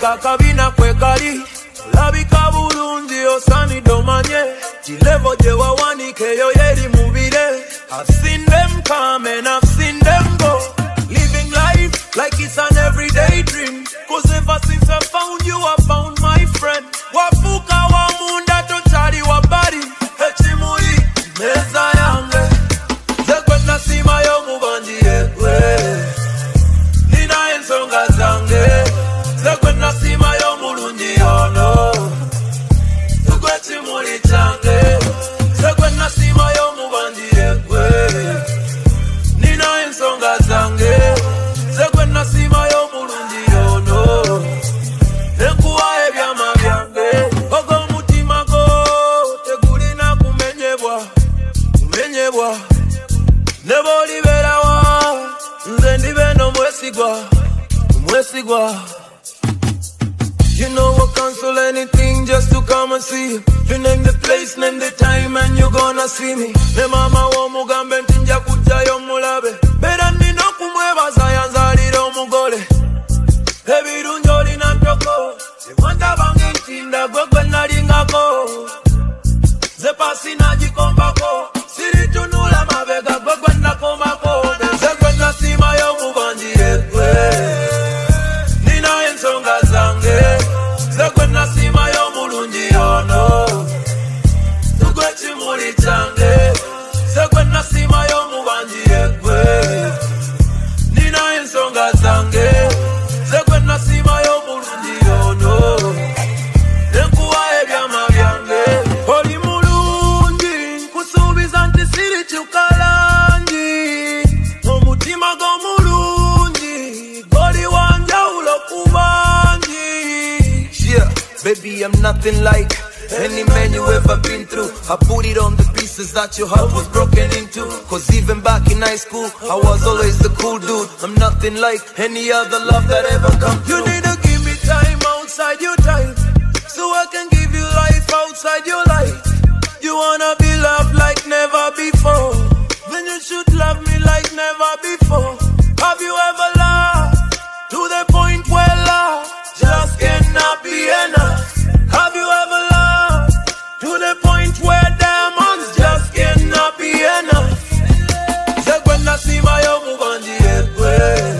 kakabina kwekali labika bulungi osani domanye kilevo gye wawanikeyo yeri mubire. I've seen them come and I've seen them go, living life like it's an everyday dream. Cause ever since I found you, I found my friend. Wafuka wa munda tochari wa bari hechimuri meza yange zekwe nasima yo mubanji yekwe nina ensonga zange zekwe nasima yo mulungi yono tukwe chimuri change zekwe nasima yo mubanji yekwe nina ensonga zange zekwe nasima yo mulungi yono nekuwa ebyama byange ogo mutima go tegulina kumenyebwa nebo liberawa nze ndibe no mwesigwa. You know I cancel anything just to come and see you. You name the place, name the time, and you gonna see me. Ne mama wo mugambe ntinja kujayo mulabe bera nina kumwebaza yanzalira omugole ebirungi olina ntoko temwanta bange ntinda gwegwe nalingako ze pasi nagikombako siritunula mabega gwegwe nakomako zegwe nasimayo mubanji yekwe nina ensonga zange zegwe nasimayo mulungi yono tugwe kimuli kyange zegwe nasimayo mubanji yekwe nina ensonga zange zekwe nasimayo mulungi yono nekuwa ebyama byange oli mulungi nkusuubiza nti sirikyukalangi omutima gw'omulungi goli wanjawulo ku bangi. Yeah, baby I'm nothing like any man you ever been through. I put it on the pieces that your heart was broken into. Cause even back in high school I was always the cool dude. I'm nothing like any other love that ever come through. You need to give me time outside your time, so I can give you life outside your life. You wanna be loved like never before, then you should love me like never before. Have you ever loved to the point where love just cannot be enough? Have you ever loved to the point where diamonds just cannot be enough? Zekwe nasima yo mubanji yekwe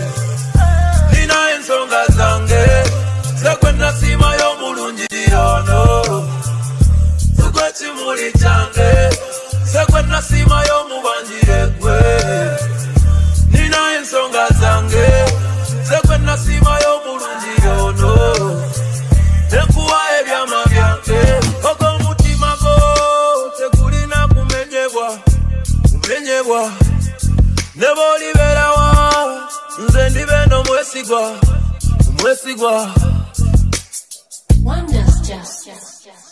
nina ensonga zange zekwe nasima yo mulungi yono tukwe kimuli kyange zekwe nasima yo mubanji yekwe nina ensonga zange zekwe nasima yo mulungi yono nekuwa ebyama byange ogo mutima go tegulina kumenyebwa nebo liberawa nze ndibe no mwesigwa. Wonders just